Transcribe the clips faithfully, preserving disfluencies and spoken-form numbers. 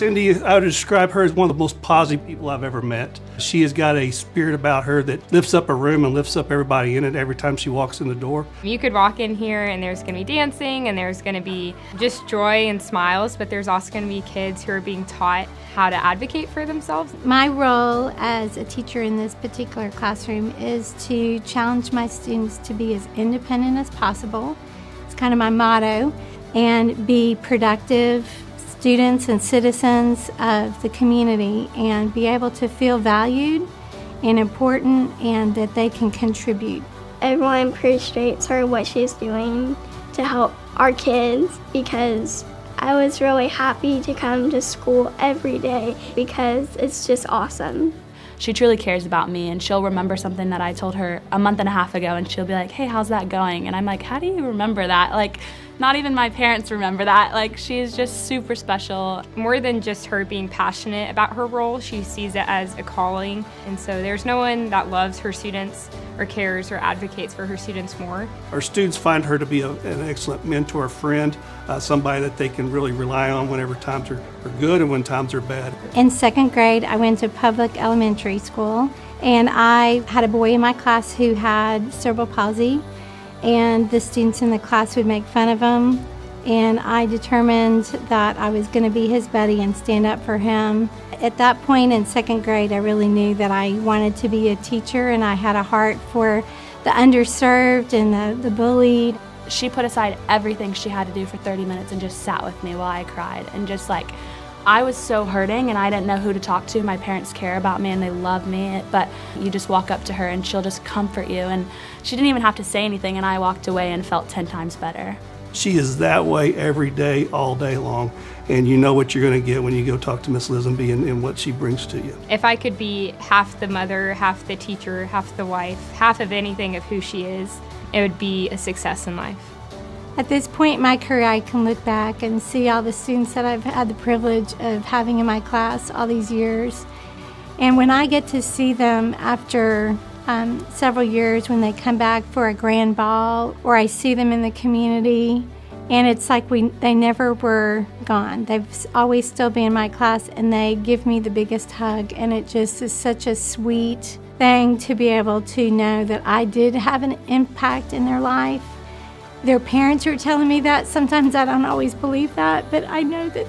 Cindy, I would describe her as one of the most positive people I've ever met. She has got a spirit about her that lifts up a room and lifts up everybody in it every time she walks in the door. You could walk in here and there's going to be dancing and there's going to be just joy and smiles, but there's also going to be kids who are being taught how to advocate for themselves. My role as a teacher in this particular classroom is to challenge my students to be as independent as possible. It's kind of my motto, and be productive students and citizens of the community and be able to feel valued and important and that they can contribute. Everyone appreciates her, what she's doing to help our kids, because I was really happy to come to school every day because it's just awesome. She truly cares about me, and she'll remember something that I told her a month and a half ago, and she'll be like, hey, how's that going? And I'm like, how do you remember that? Like, not even my parents remember that. Like, she's just super special. More than just her being passionate about her role, she sees it as a calling. And so there's no one that loves her students or cares or advocates for her students more. Our students find her to be a, an excellent mentor, friend, uh, somebody that they can really rely on whenever times are, are good and when times are bad. In second grade, I went to public elementary school, and I had a boy in my class who had cerebral palsy, and the students in the class would make fun of him, and I determined that I was going to be his buddy and stand up for him. At that point in second grade, I really knew that I wanted to be a teacher, and I had a heart for the underserved and the, the bullied. She put aside everything she had to do for thirty minutes and just sat with me while I cried, and just like, I was so hurting and I didn't know who to talk to. My parents care about me and they love me, but you just walk up to her and she'll just comfort you, and she didn't even have to say anything, and I walked away and felt ten times better. She is that way every day, all day long, and you know what you're going to get when you go talk to Miss Lisenby and, and what she brings to you. If I could be half the mother, half the teacher, half the wife, half of anything of who she is, it would be a success in life. At this point in my career, I can look back and see all the students that I've had the privilege of having in my class all these years. And when I get to see them after um, several years, when they come back for a grand ball, or I see them in the community, and it's like we they never were gone. They've always still been in my class, and they give me the biggest hug, and it just is such a sweet thing to be able to know that I did have an impact in their life. Their parents are telling me that. Sometimes I don't always believe that, but I know that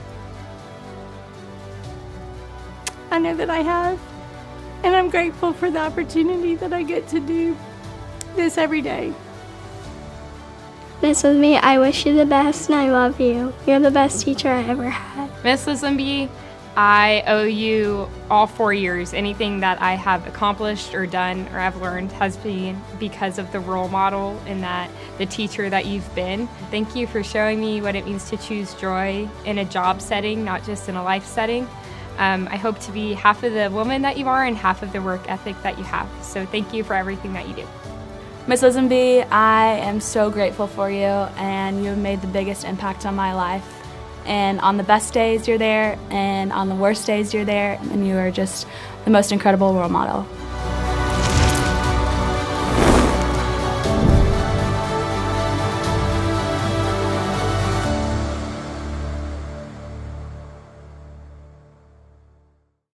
I know that I have. And I'm grateful for the opportunity that I get to do this every day. Miss Lisenby, I wish you the best and I love you. You're the best teacher I ever had. Miss Lisenby, I owe you all four years. Anything that I have accomplished or done or I've learned has been because of the role model and that the teacher that you've been. Thank you for showing me what it means to choose joy in a job setting, not just in a life setting. Um, I hope to be half of the woman that you are and half of the work ethic that you have. So thank you for everything that you do. Miss Lisenby, I am so grateful for you, and you have made the biggest impact on my life. And on the best days you're there, and on the worst days you're there, and you are just the most incredible role model.